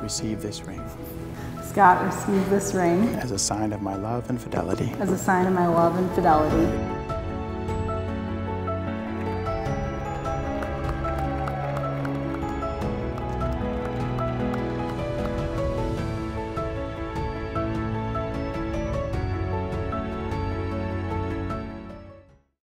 receive this ring Scott, receive this ring as a sign of my love and fidelity. as a sign of my love and fidelity.